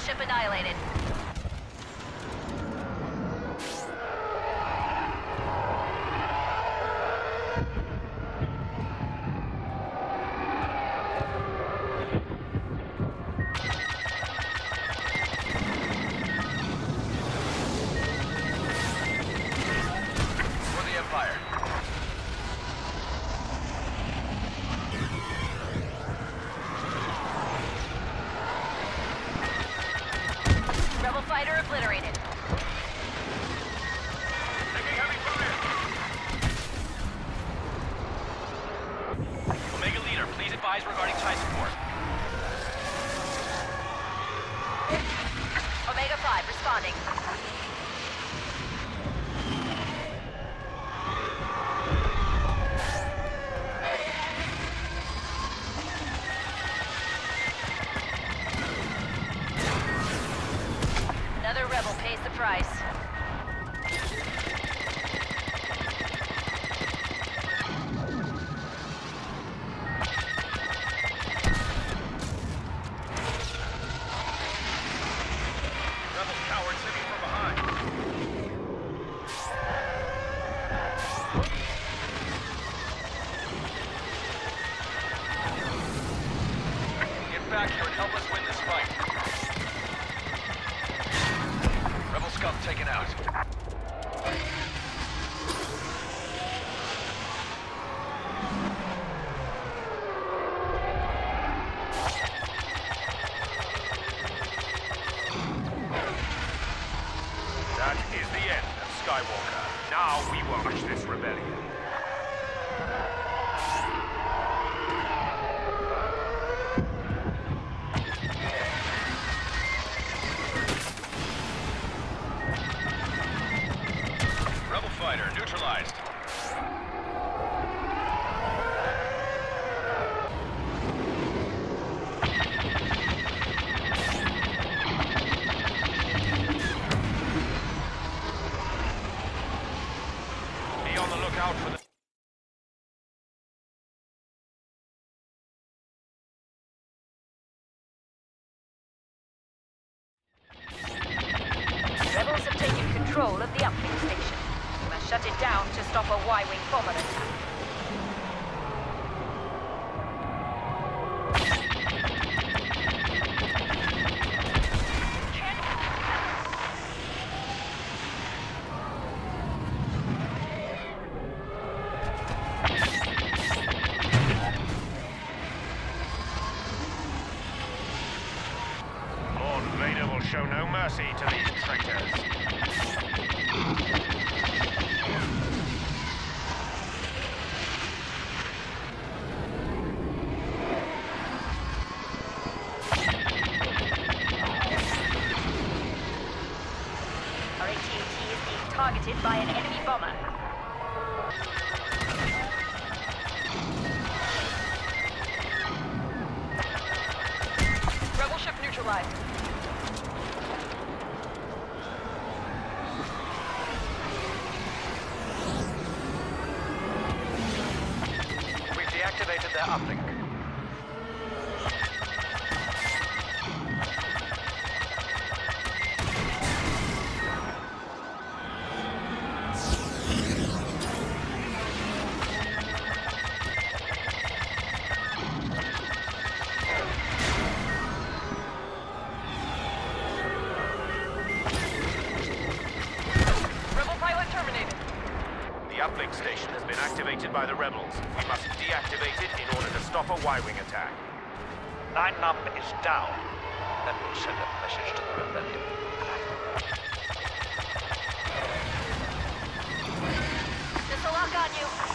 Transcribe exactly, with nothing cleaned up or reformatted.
ship annihilated. For the Empire. Rebel fighter obliterated. Taking heavy fire. Omega Leader, please advise regarding tie support. Omega five responding. Another rebel pays the price. Rebel cowards hit me from behind. Get back here and help us win this fight. Rebel scum taken out. That is the end of Skywalker. Now we will crush this rebellion. Rebel fighter neutralized. Be on the lookout for the... Rebels have taken control of the uplink station. We must shut it down to stop a Y-wing bomber attack. Lord Vader will show no mercy to these traitors. Our A T A T is being targeted by an enemy bomber. Rebel ship neutralized. We've deactivated their uplink. Rebel pilot terminated. The uplink station has been activated by the rebels. We must deactivate it in order to stop a Y-wing attack. Nine Num is down. That will send a message to the rebellion. This'll lock on you.